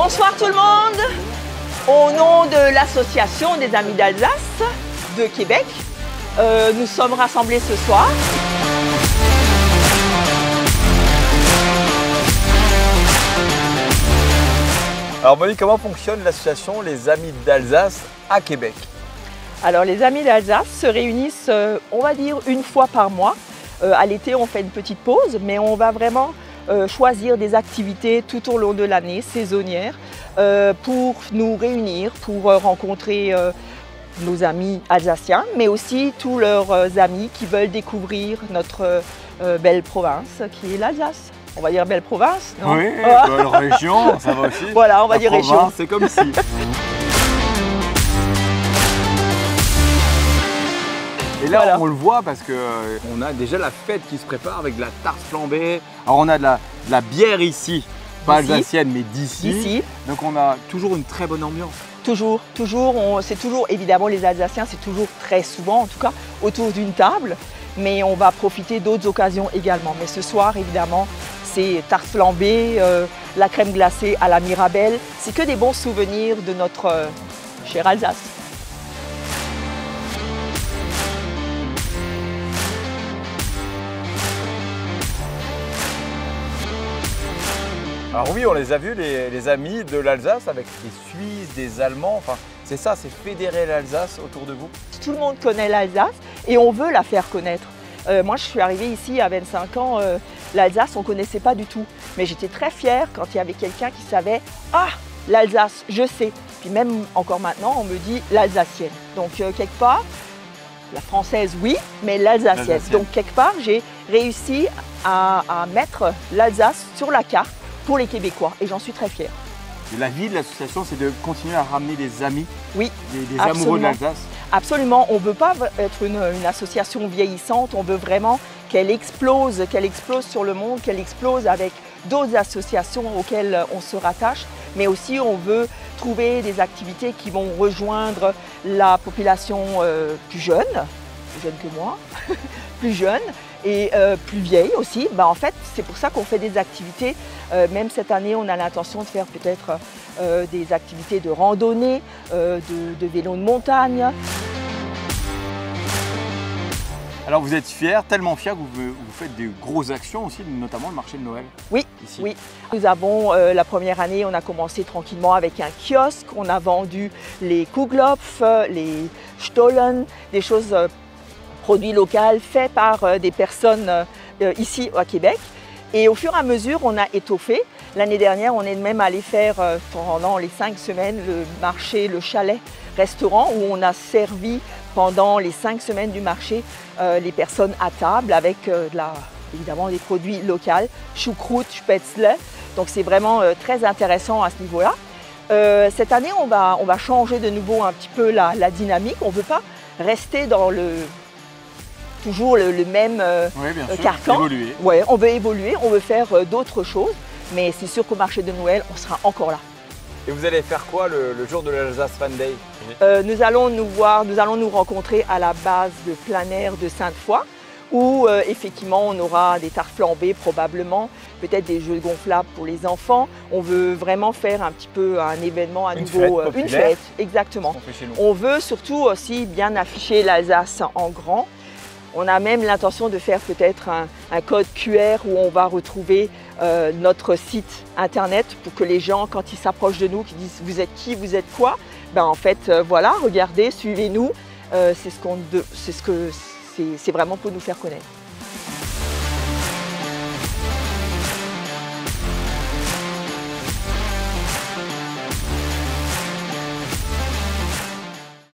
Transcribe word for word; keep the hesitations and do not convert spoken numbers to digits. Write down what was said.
Bonsoir tout le monde. Au nom de l'association des Amis d'Alsace de Québec, euh, nous sommes rassemblés ce soir. Alors Monique, comment fonctionne l'association Les Amis d'Alsace à Québec? Alors les Amis d'Alsace se réunissent, euh, on va dire, une fois par mois. Euh, à l'été, on fait une petite pause, mais on va vraiment euh, choisir des activités tout au long de l'année, saisonnières, euh, pour nous réunir, pour euh, rencontrer euh, nos amis alsaciens, mais aussi tous leurs euh, amis qui veulent découvrir notre euh, belle province qui est l'Alsace. On va dire belle province, non? Oui, ah. Belle région, ça va aussi. Voilà, on va La dire province, région. c'est comme si. Et là, voilà. On le voit parce qu'on a déjà la fête qui se prépare avec de la tarte flambée. Alors, on a de la, de la bière ici, pas alsacienne, mais d'ici. Donc, on a toujours une très bonne ambiance. Toujours, toujours. C'est toujours, évidemment, les Alsaciens, c'est toujours très souvent, en tout cas, autour d'une table. Mais on va profiter d'autres occasions également. Mais ce soir, évidemment, c'est tarte flambée, euh, la crème glacée à la Mirabelle. C'est que des bons souvenirs de notre euh, chère Alsace. Alors oui, on les a vus, les, les amis de l'Alsace, avec des Suisses, des Allemands. Enfin, c'est ça, c'est fédérer l'Alsace autour de vous. Tout le monde connaît l'Alsace et on veut la faire connaître. Euh, moi, je suis arrivée ici à vingt-cinq ans. Euh, L'Alsace, on ne connaissait pas du tout. Mais j'étais très fière quand il y avait quelqu'un qui savait « Ah, l'Alsace, je sais ». Puis même encore maintenant, on me dit l'Alsacienne. Donc euh, quelque part, la française, oui, mais l'Alsacienne. Donc quelque part, j'ai réussi à, à mettre l'Alsace sur la carte pour les Québécois et j'en suis très fière. La vie de l'association, c'est de continuer à ramener des amis, oui, des, des amoureux de l'Alsace. Absolument, on ne veut pas être une, une association vieillissante, on veut vraiment qu'elle explose, qu'elle explose sur le monde, qu'elle explose avec d'autres associations auxquelles on se rattache, mais aussi on veut trouver des activités qui vont rejoindre la population euh, plus jeune, plus jeune que moi, plus jeune, et euh, plus vieille aussi. Ben, en fait, c'est pour ça qu'on fait des activités. Euh, même cette année, on a l'intention de faire peut-être euh, des activités de randonnée, euh, de, de vélo de montagne. Alors vous êtes fiers, tellement fiers que vous, vous faites des grosses actions aussi, notamment le marché de Noël. Oui, ici. oui. Nous avons, euh, la première année, on a commencé tranquillement avec un kiosque. On a vendu les Kuglopf, les Stollen, des choses euh, produits locaux faits par euh, des personnes euh, ici à Québec. Et au fur et à mesure, on a étoffé. L'année dernière, on est même allé faire euh, pendant les cinq semaines le marché, le chalet-restaurant où on a servi pendant les cinq semaines du marché euh, les personnes à table avec euh, de la, évidemment des produits locaux, choucroute, spätzle. Donc c'est vraiment euh, très intéressant à ce niveau-là. Euh, cette année, on va, on va changer de nouveau un petit peu la, la dynamique. On ne veut pas rester dans le toujours le, le même euh, oui, bien sûr. carcan. Évoluer. Ouais, on veut évoluer, on veut faire euh, d'autres choses, mais c'est sûr qu'au marché de Noël, on sera encore là. Et vous allez faire quoi le, le jour de l'Alsace Fan Day? euh, Nous allons nous voir, nous allons nous rencontrer à la base de plein air de Sainte-Foy, où euh, effectivement on aura des tartes flambées probablement, peut-être des jeux gonflables pour les enfants. On veut vraiment faire un petit peu un événement à une nouveau, fête euh, une fête, exactement. On veut surtout aussi bien afficher l'Alsace en grand. On a même l'intention de faire peut-être un, un code Q R où on va retrouver euh, notre site internet pour que les gens, quand ils s'approchent de nous, qui disent « vous êtes qui, vous êtes quoi ?» Ben en fait, euh, voilà, regardez, suivez-nous. Euh, c'est ce qu'on, c'est ce que, c'est vraiment pour nous faire connaître.